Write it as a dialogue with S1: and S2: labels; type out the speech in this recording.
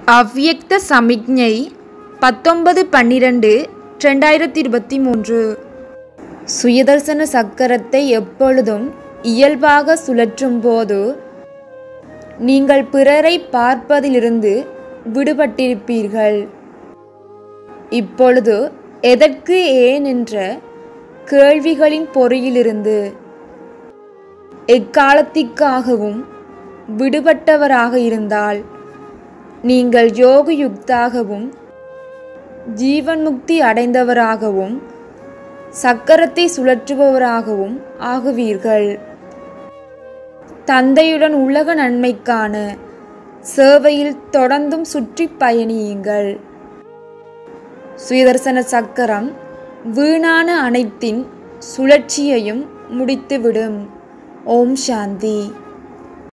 S1: அவ்யக்த சமிக்ஞை 19/12/2023. சுயதர்சன சக்கரத்தை எப்பொழுதும் இயல்பாக சுழற்றும் போது நீங்கள் பிறரை பார்ப்பதிலிருந்து விடுபட்டிருப்பீர்கள். இப்பொழுது எதற்கு ஏன் என்ற கேள்விகளின் பொறியிலிருந்து எக்காலத்திற்காகவும் விடுபட்டவராக இருந்தால் நீங்கள் யோகயுக்தாகவும் ஜீவன்முக்தி அடைந்தவராகவும் சக்கரத்தை சுழற்றுபவராகவும் ஆகுவீர்கள். தந்தையுடன் உலக நன்மைக்கான சேவையில் தொடர்ந்தும் சுற்றி பயணியுங்கள். சுயதர்சன சக்கரம் வீணான அனைத்தின் சுழற்சியையும் முடித்துவிடும். ஓம் சாந்தி.